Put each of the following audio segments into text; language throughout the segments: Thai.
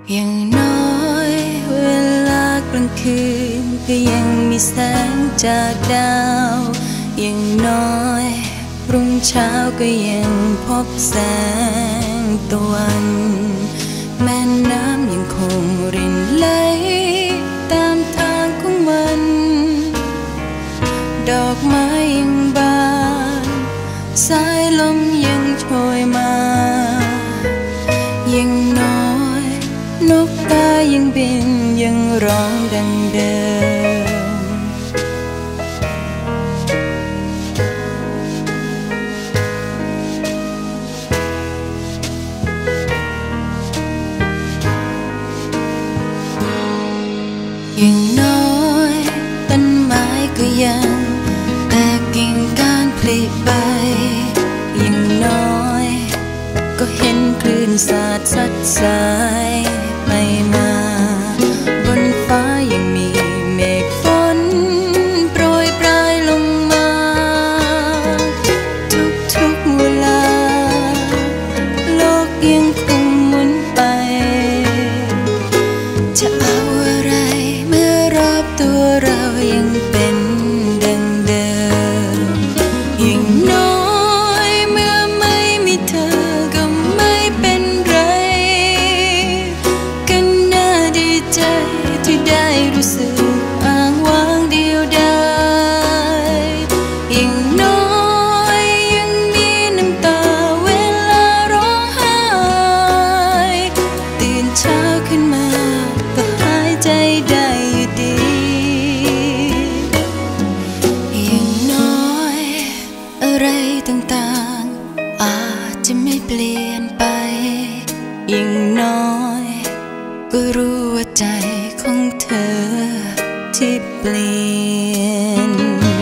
อย่างน้อยเวลากลางคืนก็ยังมีแสงจากดาวอย่างน้อยรุ่งเช้าก็ยังพบแสงตะวันแม่น้ำยังคงรินไหลตามทางของมันดอกไม้ยังบานสายลมยังโชยมายังน้อยนกกายังบินยังร้องดังเดิมอย่างน้อยต้นไม้ก็ยังแตกกิ่งก้านผลิใบอย่างน้อยก็เห็นคลื่นสาดซัดสายไปมาบนฟ้ายังมีเมฆฝนโปรยปลายลงมาทุกเวลาโลกยังคงหมุนไปจะเอาอะไรเมื่อรอบตัวเรายังเป็นดังเดิมอย่างน้อยเมื่อไม่มีเธอก็ไม่เป็นไรก็น่าดีใจที่ได้รู้สึกอ้างว้างเดียวดายอย่างน้อยยังมีน้ำตาเวลาร้องไห้ตื่นเช้าขึ้นมาก็หายใจได้อยู่ดีอย่างน้อยอะไรต่างๆอาจจะไม่เปลี่ยนไปอย่างน้อยก็รู้ว่าใจของเธอที่เปลี่ยน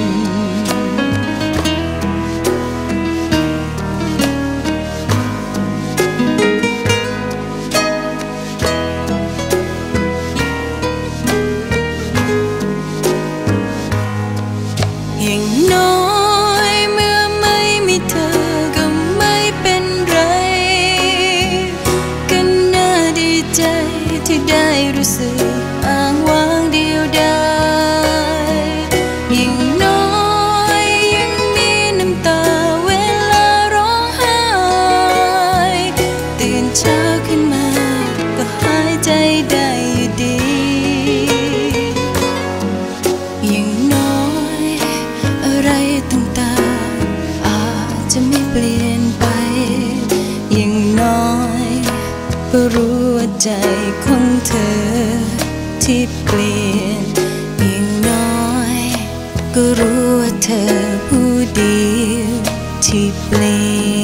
อย่างน้อยเมื่อไม่มีเธอก็ไม่เป็นไรก็น่าดีใจที่ได้รู้สึกอ้างว้างเดียวดายอย่างน้อยยังมีน้ำตาเวลาร้องไห้ตื่นเช้าขึ้นมาก็หายใจได้อยู่ดีอย่างน้อยอะไรต่างๆอาจจะไม่เปลี่ยนไปอย่างน้อยก็รู้ว่าใจของเธอที่เปลี่ยนอย่างน้อยก็รู้ว่าเธอผู้เดียวที่เปลี่ยน